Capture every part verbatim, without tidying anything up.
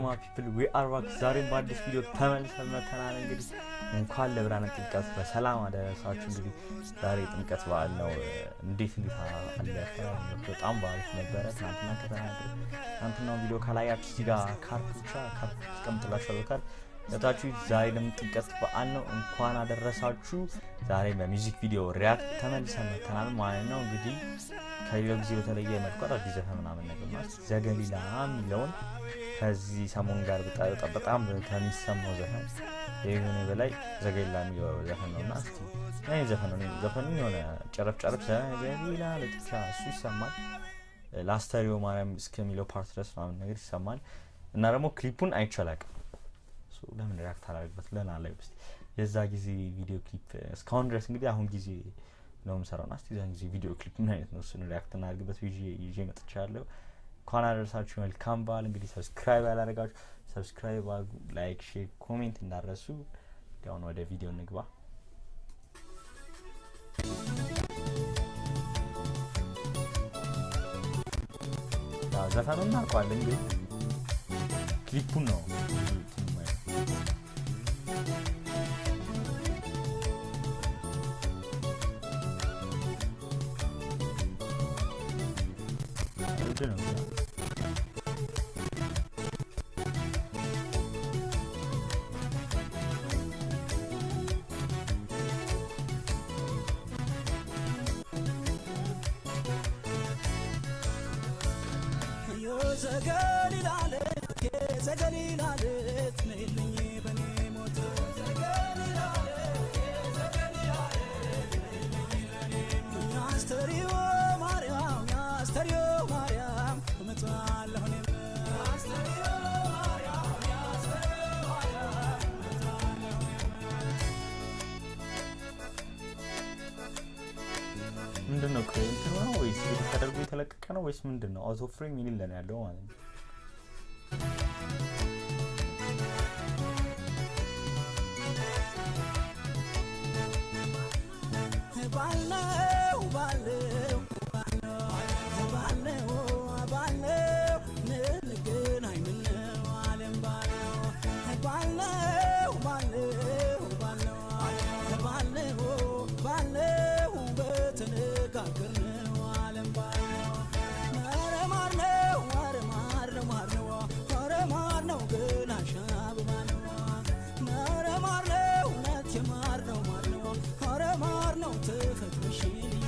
Cinema people, we are back. Sorry about this video. ተመልሰን መተናል እንግዲህ እንኳን ለብርሃነ ጥምቀት በሰላም አደረሳችሁ። እንግዲህ ዛሬ ጥምቀት በዓል ነው። እንዴት እንዴት አለፈ? በጣም ባሪፍ ነበረ። ትናንትና ከተናገረ ትናንትና ቪዲዮ ካላያችሁ እዚህ ጋር ካርት ብቻ ካርት ተቀምጥላችኋለሁ። ካርት ለታችሁ ዛሬ ጥምቀት በዓል ነው። እንኳን አደረሳችሁ። ዛሬ በሚውዚክ ቪዲዮ ሪያክት ተመልሰን መተናል ማለት ነው። እንግዲህ ከሌላው ጊዜ በተለየ መልኩ አዲስ ዘፈን ምናምን ነገር ነው። ዘገሊላ የሚለውን ከዚህ ሰሞን ጋር በጣም በጣም ከሚሰማው ዘፈን የሆነ በላይ ዘገሊላ የሚለው ዘፈን ነውና እስቲ አይ ዘፈን ነው ዘፈን የሆነ ጨረፍ ጨረፍ ዘገሊላ ለጥቻ እሱ ይሰማል። ላስተሪዮ ማርያም እስከሚለው ፓርት ድረስ ምናምን ነገር ይሰማል እና ደግሞ ክሊፑን አይቻላቅም። ሶ ለምን ሪያክት አላደርግበት ለና ላይ እስቲ የዛ ጊዜ ቪዲዮ ክሊፕ እስካሁን ድረስ እንግዲህ አሁን ጊዜ ነው የምሰራውና እስቲ ዛን ጊዜ ቪዲዮ ክሊፕ ምን አይነት ነው እሱን ሪያክት እናድርግበት ቪዲዮ ይዤ መጥቻለሁ። እንኳን አደረሳችሁ። መልካም በዓል። እንግዲህ ሰብስክራይብ ያላደረጋችሁ ሰብስክራይብ አድርጉ፣ ላይክ ሼር ኮሜንት እንዳትረሱ። ያው ወደ ቪዲዮ እንግባ። ያው ዘፈኑን እናውቀዋለን እንግዲህ ክሊፑን ነው Dinner. ምንድነው ክሬንት ነው ወይስ ተደርጎ የተለቀቀ ነው ወይስ ምንድነው? አውቶ ፍሬም ይልለን ያለው ማለት ነው። ባለው ባለው ባለው ባለው ንግናይ ምነው ዓለም ባለው ባለው ባለው ባለው ባለው ባለው በተነጋገርነው ዓለም ባለው ማረማር ነው ማረማር ነው ማረማር ነው ግን አሻብባ ነው ማረማር ነው ነት የማር ነው ማር ነው ማረማር ነው ተፈጥሮሽ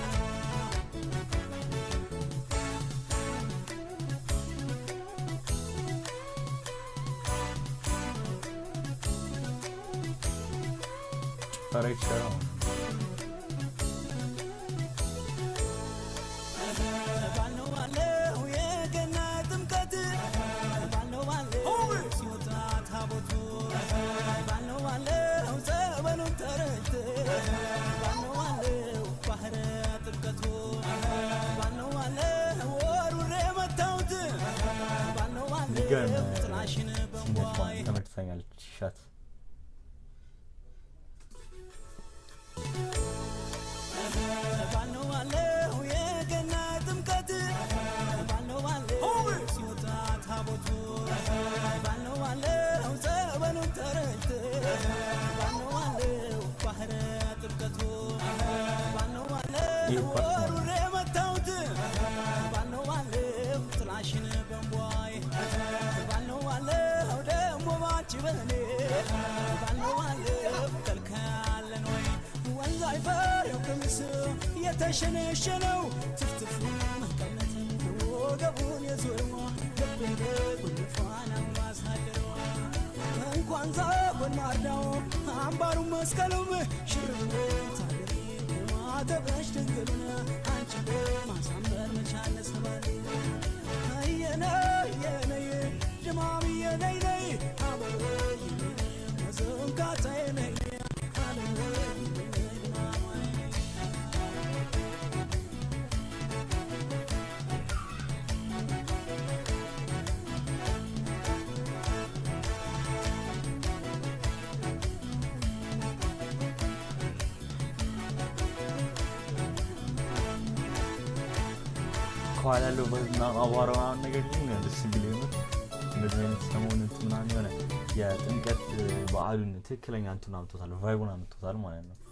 Parecho Bano wale ye gena tumkat Bano wale siota tabotu Bano wale zabanu tarat Bano wale bahra tumkatu Bano wale warure mataut Bano wale trashin bamboy ተመልሰኛል ሻት Bano wale ye gena tumkat Bano wale siota tabotu Bano wale zabanu tarat Bano wale bahra tumkatu Bano wale warure mataut Bano wale trashin bamboy Bano wale demo bachi bane Bano wale kalkalan way والله فارق مسو يتشنشنو تفتفون مكانتي وقبون يزوروا قبل كل فانا واسهدروا እንኳን ዛቦን ማርዳው አምባሩ መስቀሉም ሽርብ ታገሪ ማተበሽ ድንግልና አንቺ ማሳመር መቻል ሰባል አየነ የነ ጀማሚ የነ ነይ አበሩ መዘንካታይ ነይ ከኋላ ያለው በዝና አዋራው ነገር ግን ደስ ይላል። እንደዚህ አይነት ሰሞኑን ምናምን የሆነ የጥምቀት በዓሉን ትክክለኛ እንትን አምጥቶታል ቫይቡን አምጥቶታል ማለት ነው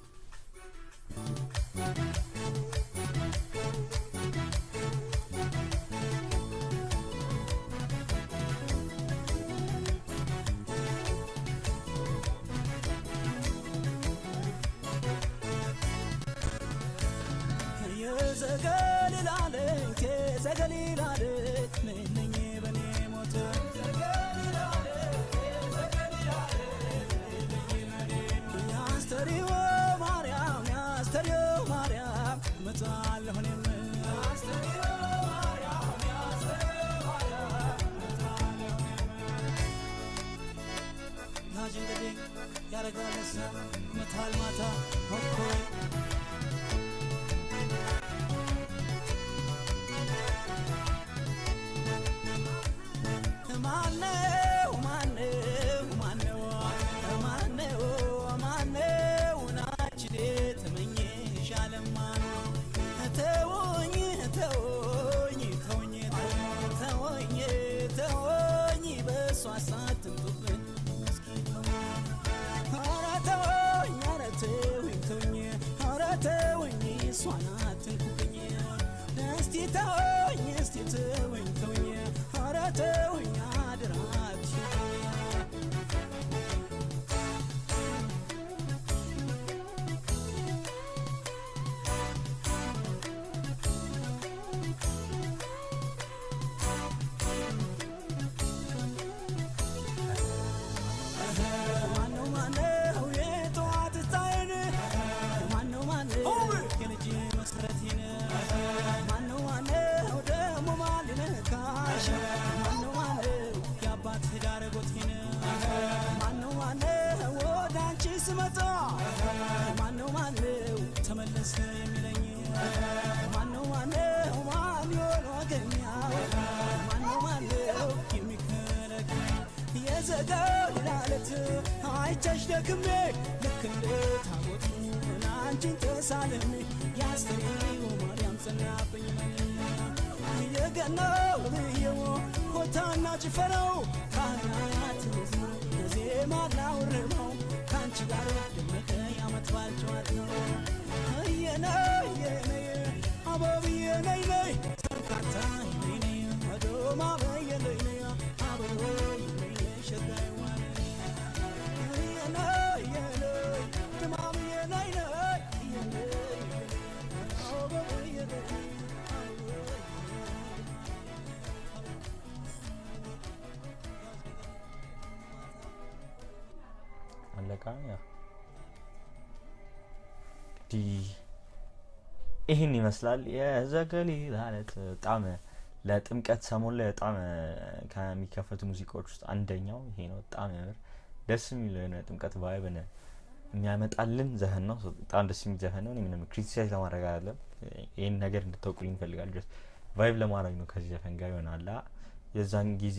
ዲ ይሄን ይመስላል የዘገሊላ አለት በጣም ለጥምቀት ሰሞን ላይ በጣም ከሚከፈቱ ሙዚቃዎች ውስጥ አንደኛው ይሄ ነው በጣም ያምር ደስ የሚል ነው ጥምቀት ቫይብን የሚያመጣልን ዘፈን ነው በጣም ደስ የሚል ዘፈን ነው ምንም ክሪቲሳይዝ ለማድረግ አይደለም ይሄን ነገር እንድትወቁልኝ ፈልጋለሁ ጀስት ቫይብ ለማድረግ ነው ከዚህ ዘፈን ጋር ይሆናል የዛን ጊዜ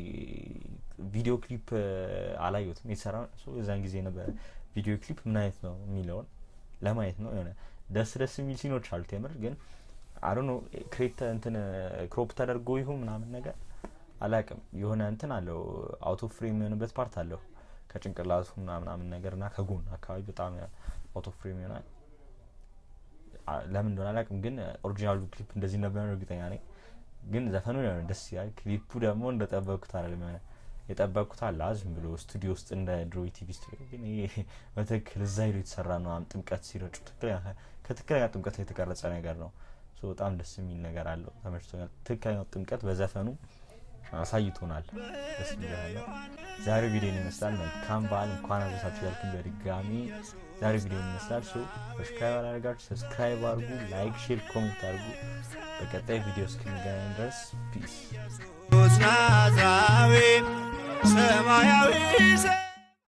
ቪዲዮ ክሊፕ አላየሁትም የሰራው ሶ የዛን ጊዜ ነበር ቪዲዮ ክሊፕ ምን አይነት ነው የሚለውን ለማየት ነው የሆነ ደስ ደስ የሚል ሲኖች አሉት የምር ግን I don't know ክሬት እንትን ክሮፕ ተደርጎ ይሁን ምናምን ነገር አላውቅም የሆነ እንትን አለው አውት ኦፍ ፍሬም የሆነበት ፓርት አለው ከጭንቅላቱ ምናምን ነገርና ከጎን አካባቢ በጣም አውት ኦፍ ፍሬም ይሆናል ለምን እንደሆነ አላውቅም ግን ኦሪጂናሉ ክሊፕ እንደዚህ ነበር እርግጠኛ ነኝ ግን ዘፈኑ ነው ደስ ይላል ክሊፑ ደግሞ እንደተጠበቁት አይደለም የጠበቁት አላዝም ብሎ ስቱዲዮ ውስጥ እንደ ድሮይ ቲቪ ስቱዲዮ ግን ይሄ በትክክል እዛ ሄዶ የተሰራ ነው አም ጥምቀት ሲረጩ ትክክለኛ ከትክክለኛ ጥምቀት የተቀረጸ ነገር ነው ሶ በጣም ደስ የሚል ነገር አለው ተመችቶኛል ትክክለኛ ጥምቀት በዘፈኑ አሳይቶናል ደስ ይላል ዛሬ ቪዲዮ ይመስላል ካምባል እንኳን አዘሳችሁ ያልኩኝ በድጋሚ ዛሬ ቪዲዮ ይመስላል ሶ ሰብስክራይብ አድርጋችሁ ሰብስክራይብ አድርጉ ላይክ ሼር ኮሜንት አድርጉ በቀጣይ ቪዲዮ እስክንገናኝ ድረስ ፒስ ናዝራዊ ሰማያዊ